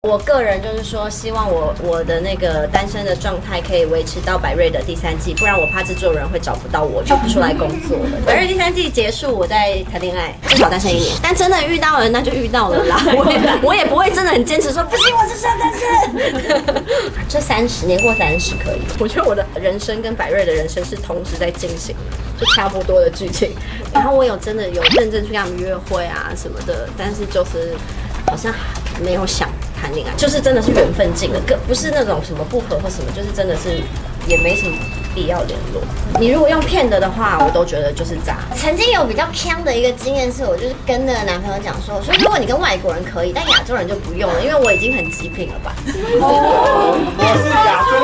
我个人就是说，希望我的那个单身的状态可以维持到百瑞的第3季，不然我怕制作人会找不到我，就不出来工作了。百瑞第3季结束，我再谈恋爱，至少单身1年。但真的遇到了，那就遇到了啦。我也不会真的很坚持说不行，我就是要单身。这30年过30可以。我觉得我的人生跟百瑞的人生是同时在进行，就差不多的剧情。然后我真的有认真去跟他们约会啊什么的，但是就是好像没有想谈恋爱，就是真的是缘分尽了，不是那种什么不合或什么，就是真的是也没什么必要联络。你如果用骗的话，我都觉得就是渣。 曾经有比较呛的一个经验是，我就是跟那个男朋友讲说，如果你跟外国人可以，但亚洲人就不用了，因为我已经很极品了吧。 哦，我是亚洲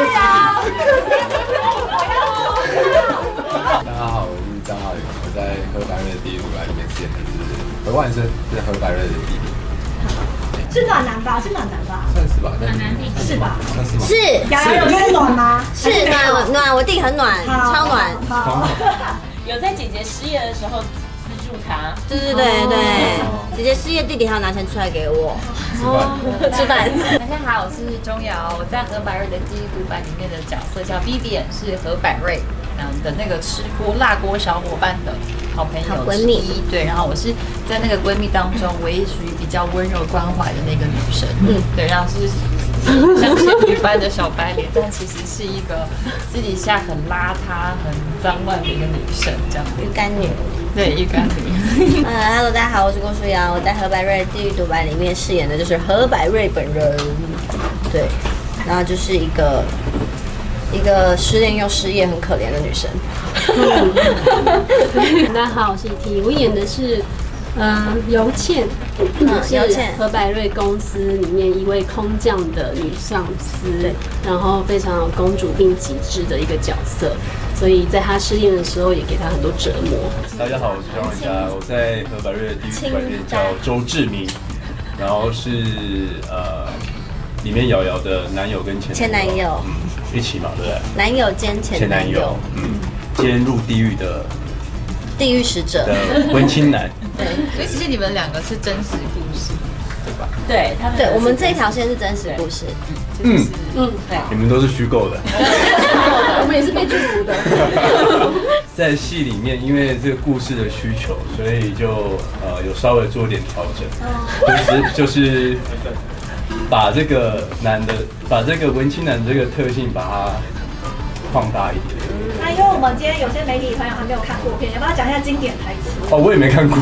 极品。大家好，我是张浩宇，我在何百瑞的第一组来里面饰演的是何万生，是何百瑞的弟弟。 是暖男吧？是暖男吧？ 算是吧，暖男弟是吧？ 算是吗？ 是。 雅雅有在暖吗？ 是暖，我弟很暖，超暖。 有在姐姐失业的时候资助她。 对，姐姐失业，弟弟还要拿钱出来给我吃饭。 大家好，我是钟瑶，我在何百瑞的第一读版里面的角色叫 Vivian， 是何百瑞的那个吃锅辣锅小伙伴的好朋友之一。对，然后我是在那个闺蜜当中唯一属于比较温柔关怀的那个女生。对，然后是像仙女般的小白脸，但其实是一个私底下很邋遢、很脏乱的一个女生，这样。 鱼干女。 对，鱼干女。 Hello， 大家好，我是郭书瑶，我在何百瑞地狱独白里面饰演的就是何百瑞本人。对，然后就是一个失恋又失业很可怜的女生。 大家好，我是ET，我演的是尤倩，是何百瑞公司里面一位空降的女上司，然后非常有公主病极致的一个角色，所以在她失恋的时候也给她很多折磨。 大家好，我是张伟嘉，我在何百瑞的第一组里面叫周志明，然后是里面瑶瑶的男友跟前男友，一起嘛，对不对？ 男友兼前男友， 兼入地狱的地狱使者的文青男。 对，所以其实你们2个是真实故事，对吧？ 对，我们这一条线是真实故事。 对， 你们都是虚构的。 我们也是被祝福的。 在戏里面，因为这个故事的需求，所以就有稍微做点调整，就是把这个文青男这个特性把它放大一点。 那因为我们今天有些媒体朋友还没有看过片，要不要讲一下经典台词？ 哦，我也没看过。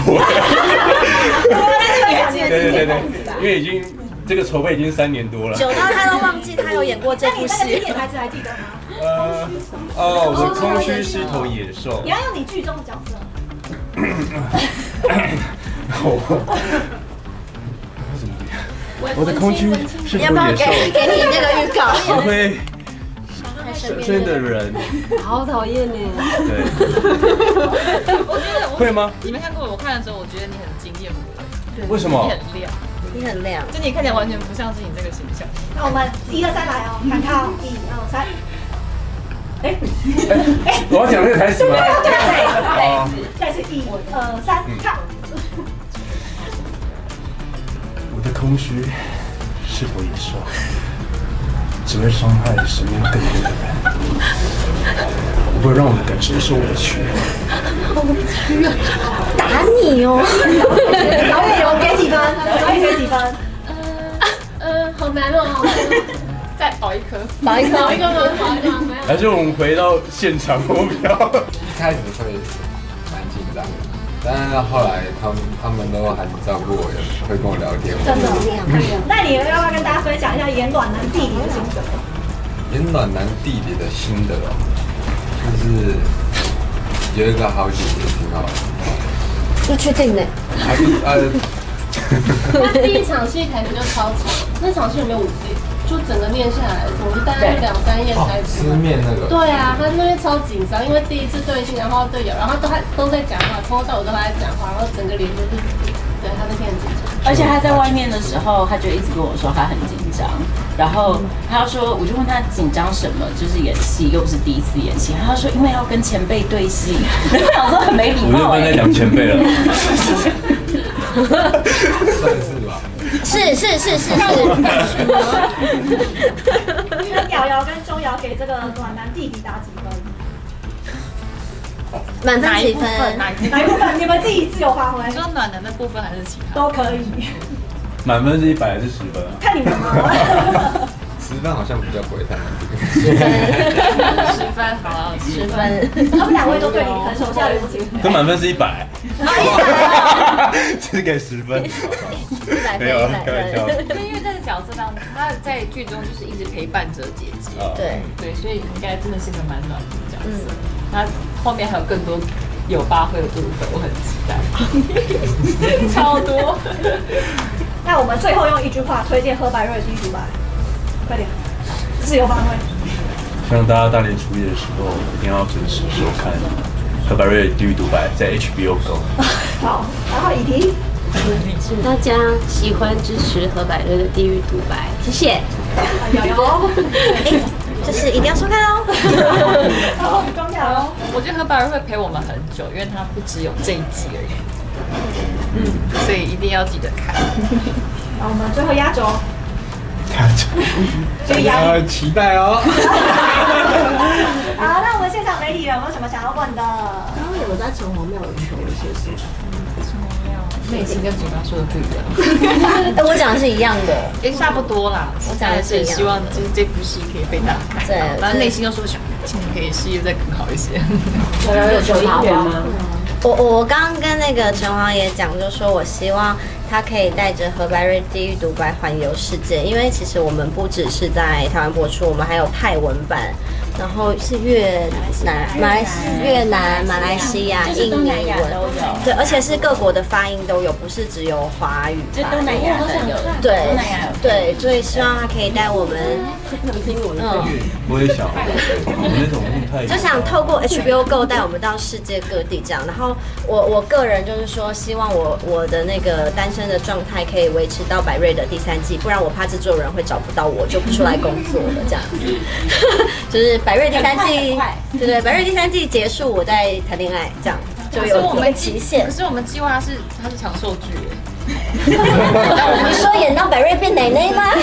对，因为已经这个筹备已经3年多了， 久到他都忘记他有演过这部戏。 那你那个经典台词还记得吗？ 我的空虚是一头野兽。 你要用你剧中的角色。 我的空虚是头野兽。 要不要给你那个预告？ 我会深深的人， 好讨厌呢。 对， 我觉得会吗？ 你没看过，我看的时候，我觉得你很惊艳我。 为什么？ 你很亮， 你很亮， 就你看起来完全不像是你这个形象。 那我们1、2、3来哦，看靠1、2、3。 我要讲那个台词吗？ 再次1、2、3，看。 我的空虚是头野兽，只会伤害身边更多的人，我不会让我的感受受委屈。 打你哦！ 导演有给几分？导演给几分？ 好难哦。 再保一颗， 保一个吗？ 还是我们回到现场目标？ 一开始会蛮紧张的，但是后来他们都很照顾我，会跟我聊天。 真的，那你要不要跟大家分享一下演暖男弟弟的心得？ 演暖男弟弟的心得哦，就是有一个好姐姐挺好的。 要确定呢？ 他第一场戏台词就超长，那场戏有没有5遍？就整个念下来，我们大概2、3页才吃面那个。 对啊，他那边超紧张，因为第一次对戏，然后队友，然后都在讲话，从头到尾都在讲话，然后整个脸就是，对他那天很紧张。 而且他在外面的时候，他就一直跟我说他很紧张，然后他说，我就问他紧张什么，就是演戏又不是第一次演戏，他说因为要跟前辈对戏，我想说很没礼貌。 我就不能再讲前辈了。 算是吧。 是。 满分几分？ 哪一部分？你们自己自由发挥。 你说暖男的部分还是其他？ 都可以。 满分是100还是10分啊？ 看你们吗 ？10分好像比较不会太难听。 10分，好，10分。 他们2位都对你很手下留情。 可满分是100，是给10分。没有，开玩笑。 对，因为这个角色当中，他在剧中就是一直陪伴着姐姐。对，所以应该真的是个蛮暖的角色。那后面还有更多有发挥的部分，我很期待。超多。 那我们最后用一句话推荐何百瑞的第一独白，快点，自由发挥。 希望大家大年初一的时候一定要准时收看何百瑞的地狱独白，在 HBO Go。 好，然后以题， 请大家喜欢支持何百瑞的地狱独白，谢谢。 有， 就是一定要收看哦。 好，钟瑶， 我觉得何百瑞会陪我们很久，因为他不只有这一季而已。所以一定要记得看。 好，我们最后压轴。 看着， 要期待哦。 好，那我们现场媒体人有没有什么想要问的？ 刚刚有在城隍庙有求一些事情。 内心跟嘴巴说的不一样。 我讲的是一样的， 也差不多啦。我讲的是希望就是这部戏可以被大家看到， 对， 但内心又说想今年可以事业再更好一些。 有求姻缘吗？ 我刚刚跟那个陈黄也讲，就说我希望他可以带着何百瑞地狱独白环游世界，因为其实我们不只是在台湾播出，我们还有泰文版，然后是越南、马来西亚、印尼文，对，而且是各国的发音都有，不是只有华语。 这东南亚的有， 对对，所以希望他可以带我们， 我也想，我那种太就想透过 HBO Go 带我们到世界各地这样。然后我个人就是说，希望我的那个单身的状态可以维持到百瑞的第3季，不然我怕制作人会找不到我，就不出来工作了这样子。就是百瑞第3季，对，百瑞第3季结束，我再谈恋爱这样。就有一个期限。 可是我们计划它是长寿剧耶。 你说演到百瑞变奶奶吗？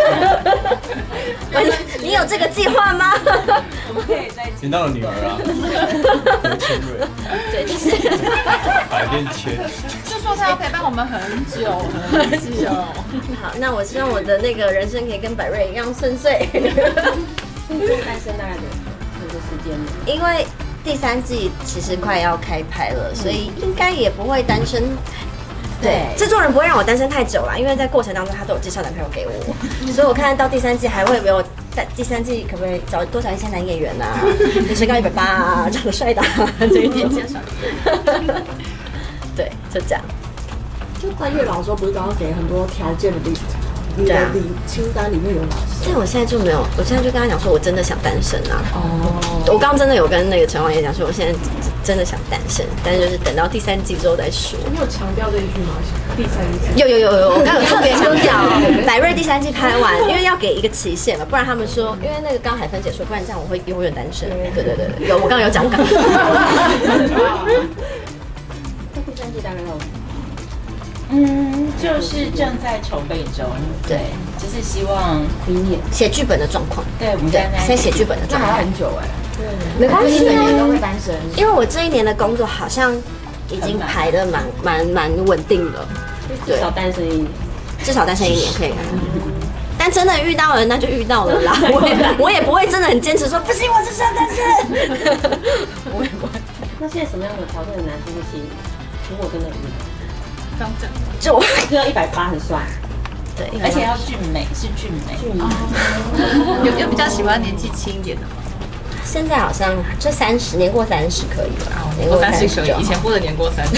你有这个计划吗？ 我们可以再演到了女儿啊，何千瑞， 对，就是百变千， 就说他要陪伴我们很久很久。 好，那我希望我的那个人生可以跟百瑞一样顺遂。 单身大概有个时间， 因为第3季其实快要开拍了，所以应该也不会单身。对，制作人不会让我单身太久啦，因为在过程当中他都有介绍男朋友给我，所以我看到第3季还会没有。第3季可不可以多找一些男演员啊？你身高180啊，长得帅的，这一点介绍。对，就这样。 就在月老的时候，不是都要给很多条件的 list？你的清单里面有哪些？ 但我现在就没有，我现在就跟他讲说，我真的想单身啊。我刚刚真的有跟那个陈王爷讲说，我现在真的想单身，但是就是等到第3季之后再说。 你有强调这一句吗？第3季有，我刚有特别强调，百瑞第3季拍完，因为要给一个期限嘛，不然他们说，因为那个刚海芬姐说，不然这样我会永远单身。对，有，我刚刚有讲稿。 那第3季大概要。 就是正在筹备中，对，就是希望明年写剧本的状况， 对，我们在先写剧本的状况， 那还要很久哎， 对，没关系， 每年都会单身， 因为我这1年的工作好像已经排的蛮稳定的， 至少单身1年， 至少单身1年可以。但真的遇到了，那就遇到了啦。我也不会真的很坚持说不行，我就是要单身。我也不会。 那现在什么样的条件的男生会吸引你？如果真的遇到。 刚讲就我要180很帅， 对， 而且要俊美，是俊美。 有比较喜欢年纪轻一点的吗？ 现在好像就30，年过30可以了。 年过30可以，以前不能年过30。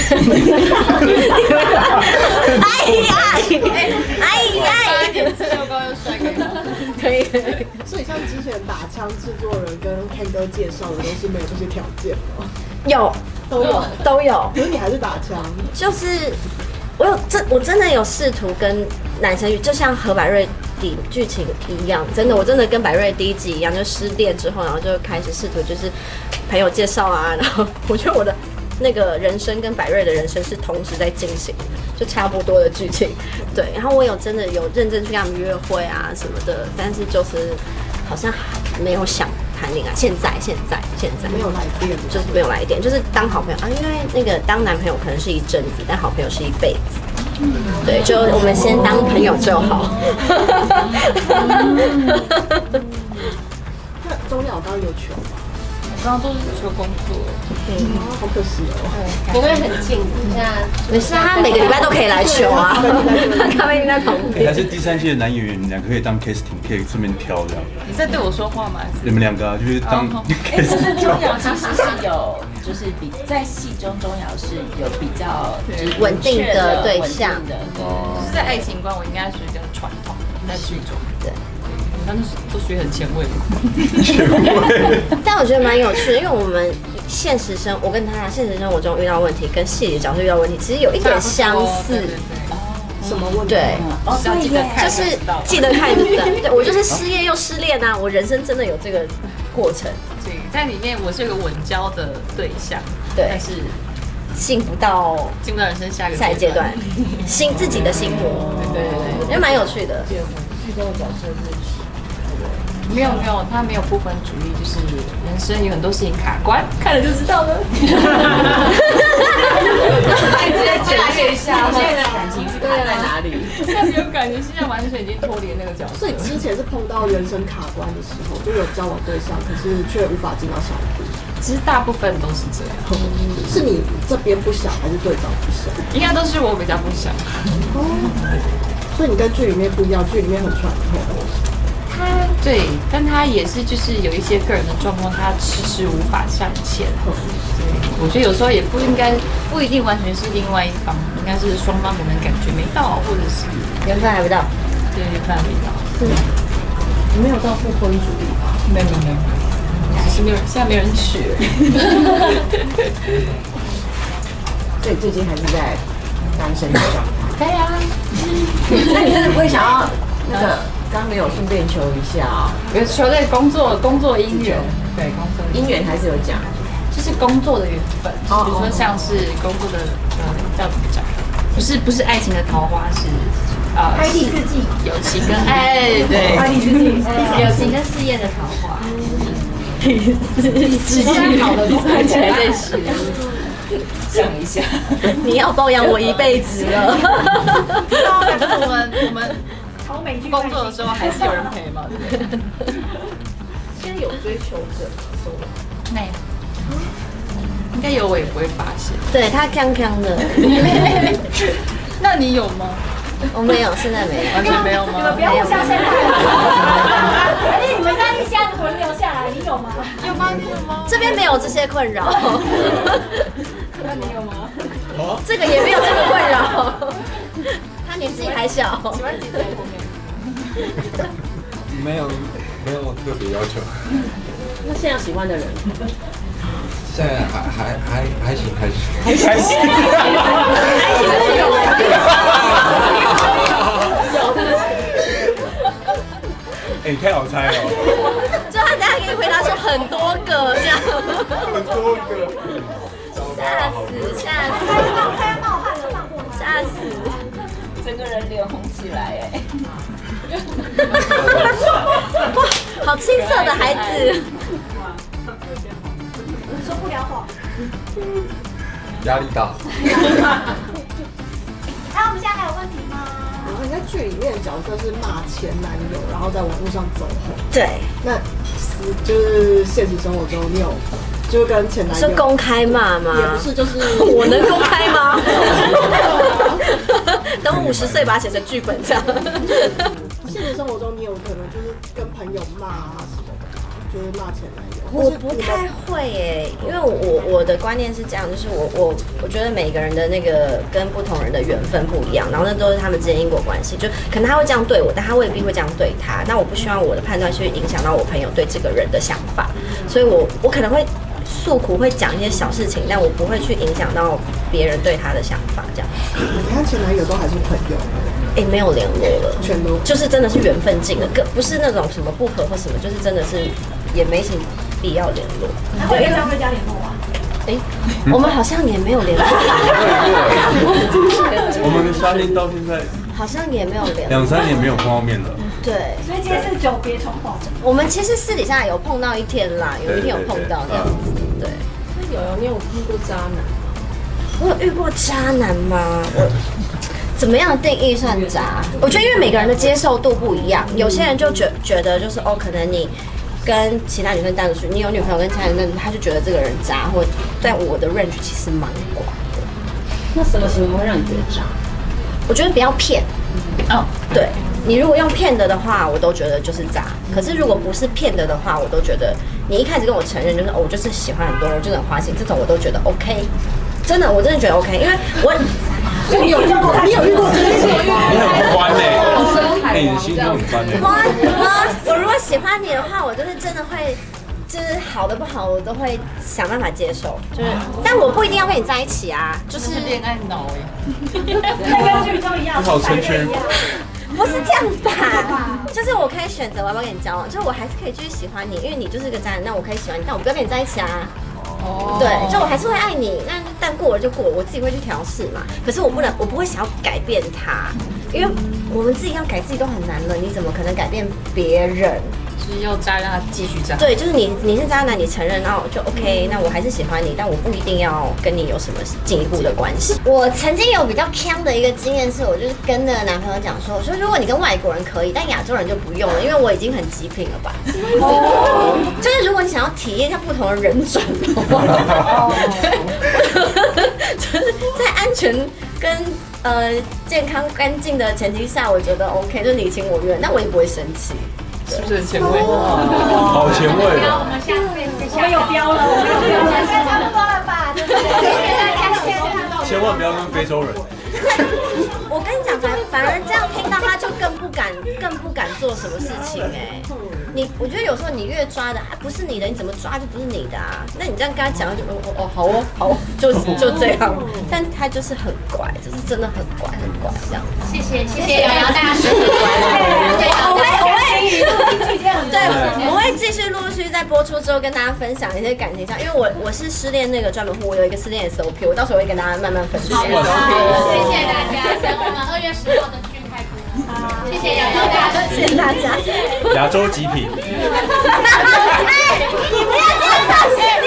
哎，吃6高又帅可以吗？ 可以。 所以像之前打枪制作人跟 Ken 哥介绍的都是没有这些条件吗？ 有，都有。 可是你还是打枪， 就是我真的有试图跟男生，就像何百瑞的剧情一样，我真的跟百瑞第1季一样，就失恋之后，然后就开始试图就是朋友介绍啊，然后我觉得我的那个人生跟百瑞的人生是同时在进行，就差不多的剧情，对。然后我真的有认真去跟他们约会啊什么的，但是就是好像没有想谈恋爱。现在没有来电， 就是没有来电，就是当好朋友啊。因为那个当男朋友可能是一阵子，但好朋友是一辈子。对，就我们先当朋友就好。 那钟瑶刚刚有求吗？ 我刚刚都是求工作， 好可惜哦。 不会很近，现在没事啊，他每个礼拜都可以来求啊。咖啡厅在旁边。 还是第3季的男演员，你们两个可以当 casting， 可以顺便挑这样。 你在对我说话吗？ 你们两个啊，就是当 casting。 钟瑶其实是有，就是在戏中钟瑶是有比较稳定的对象的， 就是在爱情观，我应该属于比较传统，在剧中对。他们都属于很前卫， 但我觉得蛮有趣的，因为我们我跟他现实生活中遇到问题，跟戏里角色遇到问题，其实有一点相似。 什么问题？ 对， 就是记得看的。对，我就是失业又失恋啊，我人生真的有这个过程。 对，在里面我是有个稳交的对象， 对， 但是进不到人生下一阶段，自己的心魔。 对， 我觉得蛮有趣的。 剧中的角色是。 没有，他没有不分主义，就是人生有很多事情卡关，看了就知道了。 直接简介一下，现在的感情是卡在哪里？ 现在没有感觉，现在完全已经脱离那个角色。 所以之前是碰到人生卡关的时候，就有交往对象，可是却无法进到下一步。 其实大部分都是这样。 是你这边不想，还是对方不想？ 应该都是我比较不想。 所以你跟剧里面不一样，剧里面很传统。 对，但他也是就是有一些个人的状况，他迟迟无法向前。对，我觉得有时候也不一定完全是另外一方，应该是双方可能感觉没到，或者是缘分还没到。 对，缘分还没到。 你没有到不婚主义吧？ 没有，只是现在没人娶。 所以最近还是在单身的状态。 对啊。 那你真的不会想要那个？刚没有顺便求一下啊， 有求在工作姻缘，对工作姻缘还是有讲， 就是工作的缘分，比如说像是工作的叫怎么讲，不是爱情的桃花，是开第4季友情跟对， 开第4季友情跟事业的桃花， 第4季好的都看起来在写， 想一下， 你要包养我一辈子了。 我们。工作的时候还是有人陪嘛，对不对？ 现在有追求者吗？ 没有，应该有，我也不会发现。 对他锵锵的。 那你有吗？ 我没有，现在没有， 完全没有吗？ 你们不要互相陷害。而且你们在一家轮流下来，你有吗？ 有吗？你有吗？ 这边没有这些困扰。 那你有吗？ 这个也没有这个困扰。他年纪还小。 喜欢几岁后面？ 没有特别要求。 那现在喜欢的人？ 现在还行。 你太好猜了。 就他等下可以回答出很多个这样。 很多个。 吓死！ 快要冒汗了，放过他。 吓死！ 整个人脸红起来哎。 哇，好青涩的孩子。 说不了谎。 压力大。 我们现在还有问题吗？ 你在剧里面的角色是骂前男友，然后在网络上走红。 对。那就是现实生活中，你有就跟前男友是公开骂吗？ 也不是，就是我能公开吗？等我50岁把它写成剧本这样。 现实生活中，你有可能就是跟朋友骂啊什么的，就是骂前男友。 我不太会耶，因为我的观念是这样，就是我觉得每个人的那个跟不同人的缘分不一样，然后那都是他们之间因果关系，就可能他会这样对我，但他未必会这样对他。那我不希望我的判断去影响到我朋友对这个人的想法，所以我可能会诉苦，会讲一些小事情，但我不会去影响到别人对他的想法。这样， 你看前男友都还是朋友。 没有联络了， 全都就是真的是缘分尽了，不是那种什么不合或什么，就是真的是也没什么必要联络。 还会跟张瑞佳联络吗？ 我们好像也没有联络。 我们沙丁到现在好像也没有联络 2-3年没有碰到面了。 对， 所以今天是久别重逢。 我们其实私底下有碰到一天啦，有一天有碰到这样子。对， 那你有碰过渣男吗？ 我有遇过渣男吗？我怎么样的定义算渣？我觉得因为每个人的接受度不一样，有些人就觉得就是哦，可能你跟其他女生单独去，你有女朋友跟其他女生，他就觉得这个人渣，或但我的 range 其实蛮广的。 那什么行为会让你觉得渣？ 我觉得不要骗。哦，对，你如果用骗的话，我都觉得就是渣。可是如果不是骗的话，我都觉得你一开始跟我承认就是哦，我就是喜欢很多人，我就是很花心，这种我都觉得 OK。真的，我真的觉得 OK，因为我你有遇过这个情况？ 你很欢哎，你的心很欢我如果喜欢你的话，我就是真的会，就是好的不好我都会想办法接受，就是但我不一定要跟你在一起啊，就是恋爱脑哎， 那跟剧中一样， 好成全。 不是这样吧？就是我可以选择我要不要跟你交往，就是我还是可以继续喜欢你，因为你就是个渣男，那我可以喜欢你，但我不要跟你在一起啊。对，就我还是会爱你，但过了就过，我自己会去调试嘛。可是我不会想要改变他，因为我们自己要改自己都很难了，你怎么可能改变别人？ 就是要渣让他继续渣。 对，就是你是渣男，你承认，然后就 OK，那我还是喜欢你，但我不一定要跟你有什么进一步的关系。我曾经有比较呛的一个经验是，我就是跟那个男朋友讲说，我说如果你跟外国人可以，但亚洲人就不用了，因为我已经很极品了吧。就是如果你想要体验一下不同的人种的话，就是在安全跟健康干净的前提下，我觉得 OK，就是你情我愿，但我也不会生气。 是不是很前卫？ 好前卫我们有标了，我们有标了，差不多了吧？对不对？ 千万不要跟非洲人。 我跟你讲，反而这样听到他就更不敢做什么事情哎。我觉得有时候你越抓的不是你的，你怎么抓就不是你的啊。那你这样跟他讲就好，就这样。但他就是很乖，就是真的很乖这样。 谢谢瑶瑶大师。 我会继续陆续在播出之后跟大家分享一些感情上，因为我是失恋那个专门户，我有一个失恋 SOP， 我到时候会跟大家慢慢分享。 谢谢大家，等我们2月10号的剧开播。谢谢瑶瑶大师， 谢谢大家。 亚洲极品。 你不要这样